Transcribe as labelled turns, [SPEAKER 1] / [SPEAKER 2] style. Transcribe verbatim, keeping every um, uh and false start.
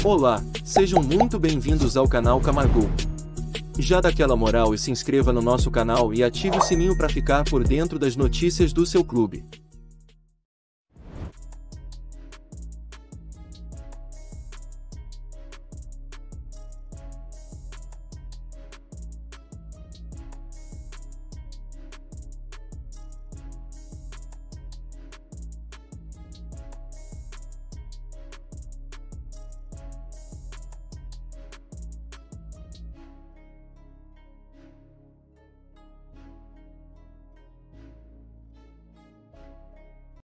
[SPEAKER 1] Olá, sejam muito bem-vindos ao canal Camargo. Já dá aquela moral e se inscreva no nosso canal e ative o sininho para ficar por dentro das notícias do seu clube.